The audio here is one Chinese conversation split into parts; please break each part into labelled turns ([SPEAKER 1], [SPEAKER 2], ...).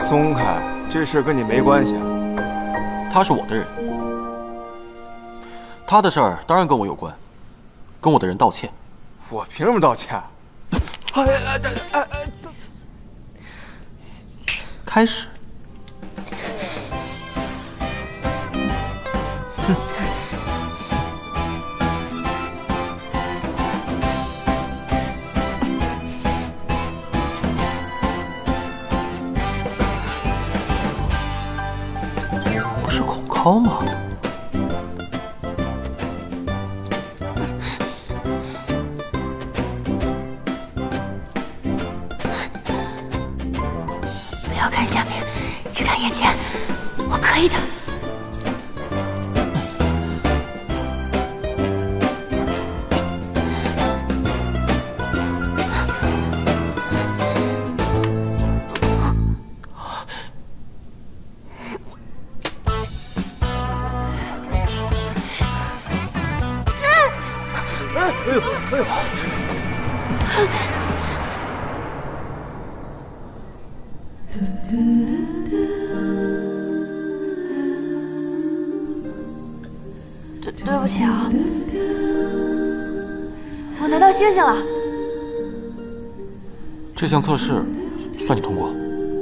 [SPEAKER 1] 松开，这事跟你没关系啊。
[SPEAKER 2] 他是我的人，他的事儿当然跟我有关，跟我的人道歉。
[SPEAKER 1] 我凭什么道歉？
[SPEAKER 2] 开始。哼。不是恐高吗？
[SPEAKER 3] 不要看下面，只看眼前，我可以的。对不起啊，我拿到星星了。
[SPEAKER 2] 这项测试算你通过。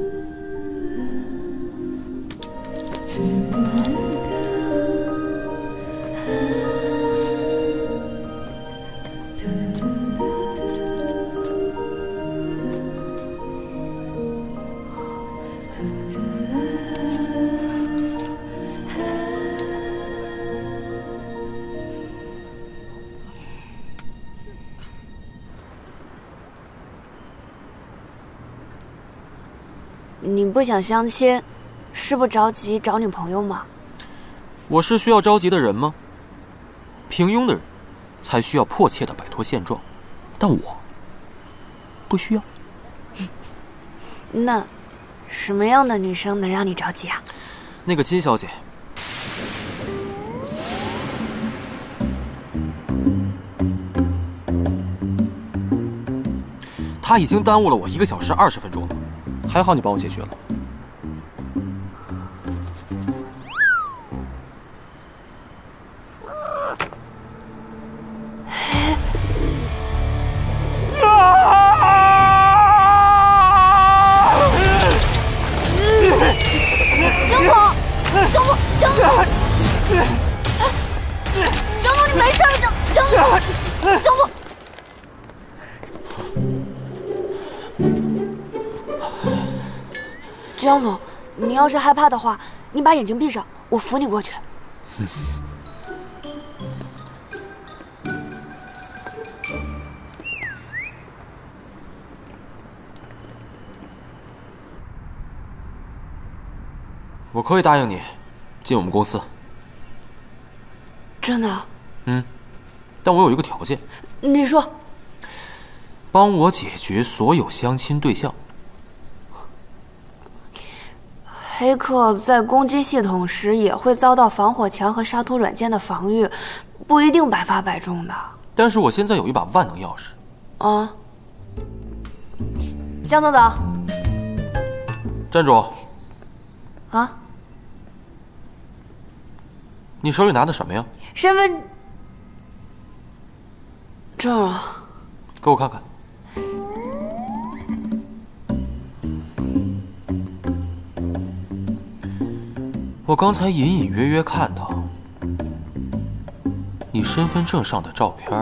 [SPEAKER 3] 你不想相亲，是不着急找女朋友吗？
[SPEAKER 2] 我是需要着急的人吗？平庸的人，才需要迫切地摆脱现状，但我不需要。
[SPEAKER 3] 那什么样的女生能让你着急啊？
[SPEAKER 2] 那个金小姐，她已经耽误了我1个小时20分钟了，还好你帮我解决了。
[SPEAKER 3] 江总，你要是害怕的话，你把眼睛闭上，我扶你过去。
[SPEAKER 2] 我可以答应你进我们公司。
[SPEAKER 3] 真的？
[SPEAKER 2] 但我有一个条件。
[SPEAKER 3] 你说。
[SPEAKER 2] 帮我解决所有相亲对象。
[SPEAKER 3] 黑客在攻击系统时也会遭到防火墙和杀毒软件的防御，不一定百发百中的。
[SPEAKER 2] 但是我现在有一把万能钥匙。
[SPEAKER 3] 啊，江总早。
[SPEAKER 2] 站住！
[SPEAKER 3] 啊？
[SPEAKER 2] 你手里拿的什么呀？
[SPEAKER 3] 身份证啊。
[SPEAKER 2] 给我看看。我刚才隐隐约约看到你身份证上的照片，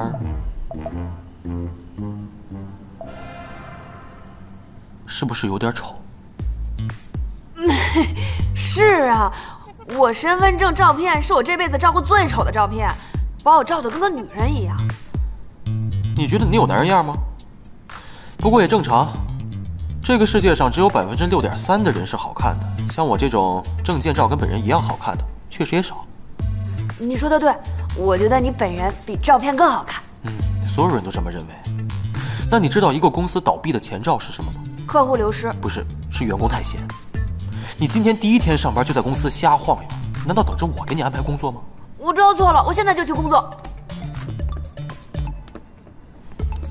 [SPEAKER 2] 是不是有点丑？
[SPEAKER 3] 是啊，我身份证照片是我这辈子照过最丑的照片，把我照得跟个女人一样。
[SPEAKER 2] 你觉得你有男人样吗？不过也正常，这个世界上只有6.3%的人是好看的。像我这种证件照跟本人一样好看的，确实也少。
[SPEAKER 3] 你说的对，我觉得你本人比照片更好看。
[SPEAKER 2] 所有人都这么认为。那你知道一个公司倒闭的前兆是什么吗？
[SPEAKER 3] 客户流失。
[SPEAKER 2] 不是，是员工太闲。你今天第1天上班就在公司瞎晃悠，难道等着我给你安排工作吗？
[SPEAKER 3] 我知道错了，我现在就去工作。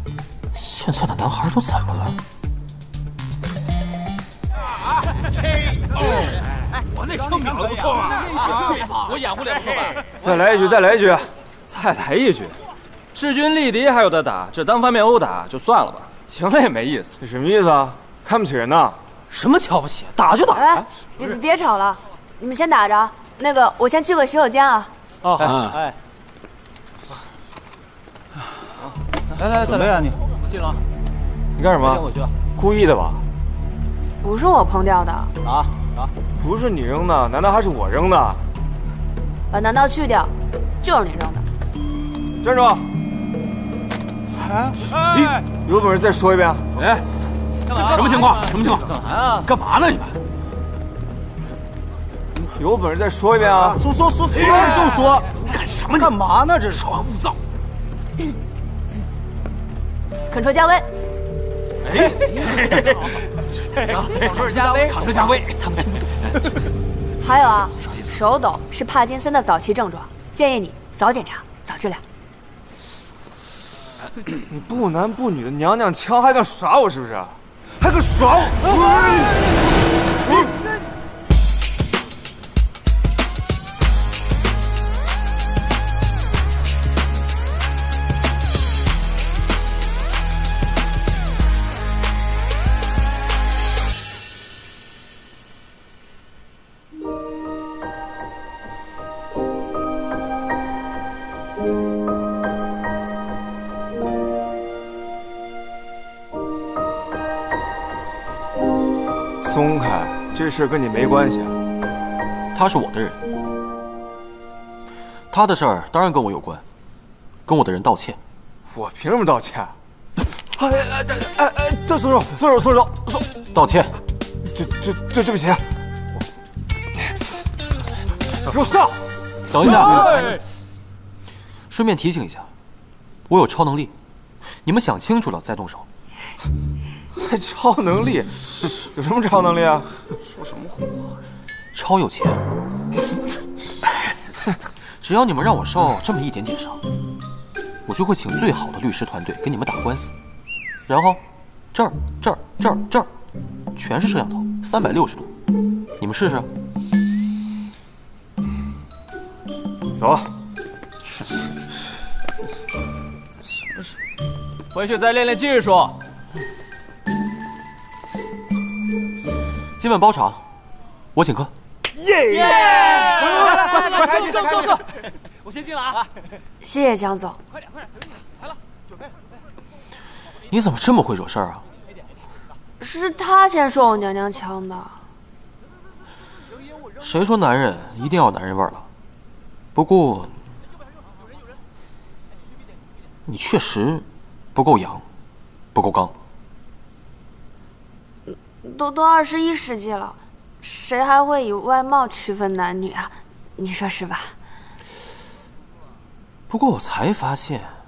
[SPEAKER 2] 现在的男孩都怎么了？
[SPEAKER 4] 那枪瞄的不错啊！
[SPEAKER 2] 我掩护的也不错吧？
[SPEAKER 1] 再来一局，再来一局，
[SPEAKER 4] 再来一局，势均力敌还有得打，这单方面殴打就算了吧，赢了也没意思。
[SPEAKER 1] 这什么意思啊？看不起人呐？
[SPEAKER 4] 什么瞧不起？打就打。
[SPEAKER 3] 哎，别吵了，你们先打着。那个，我先去个洗手间啊。
[SPEAKER 4] 哦，哎，来，怎么呀你？我进了。
[SPEAKER 1] 你干什么？
[SPEAKER 4] 回去。
[SPEAKER 1] 故意的吧？
[SPEAKER 3] 不是我碰掉的。
[SPEAKER 4] 打。
[SPEAKER 1] 不是你扔的，难道还是我扔的？
[SPEAKER 3] 把难道去掉，就是你扔的。
[SPEAKER 1] 站住！哎，有本事再说一遍！
[SPEAKER 4] 哎，什么情况？什么情况？干嘛呀？干嘛呢你们？
[SPEAKER 1] 有本事再说一遍啊！
[SPEAKER 4] 说就说，干什么？干嘛呢？这是稍安勿躁。
[SPEAKER 3] 肯抽加威。
[SPEAKER 4] 哎，康特加威，康特加威，他们听不懂。
[SPEAKER 3] 还有啊，手抖是帕金森的早期症状，建议你早检查早治疗。
[SPEAKER 1] 你不男不女的娘娘腔，还敢耍我是不是？还敢耍我！松开，这事跟你没关系啊。
[SPEAKER 2] 他是我的人，他的事儿当然跟我有关，跟我的人道歉。
[SPEAKER 1] 我凭什么道歉？松手！
[SPEAKER 2] 道歉。
[SPEAKER 1] 对不起。给我上！
[SPEAKER 2] 等一下，顺便提醒一下，我有超能力，你们想清楚了再动手。
[SPEAKER 1] 还超能力？有什么超能力啊？
[SPEAKER 4] 说什么话？
[SPEAKER 2] 超有钱。只要你们让我受这么一点点伤，我就会请最好的律师团队给你们打官司。然后，这儿，全是摄像头，360度，你们试试。
[SPEAKER 1] 走。
[SPEAKER 4] 什么事？回去再练练技术。
[SPEAKER 2] 今晚包场，我请客。
[SPEAKER 4] 耶！快！我先进了啊！
[SPEAKER 3] 谢谢江总。
[SPEAKER 4] 快点，来了，准备。
[SPEAKER 2] 你怎么这么会惹事儿啊？
[SPEAKER 3] 是他先说我娘娘腔的。
[SPEAKER 2] 谁说男人一定要有男人味儿了？不过，你确实不够洋，不够刚。
[SPEAKER 3] 都21世纪了，谁还会以外貌区分男女啊？你说是吧？
[SPEAKER 2] 不过我才发现，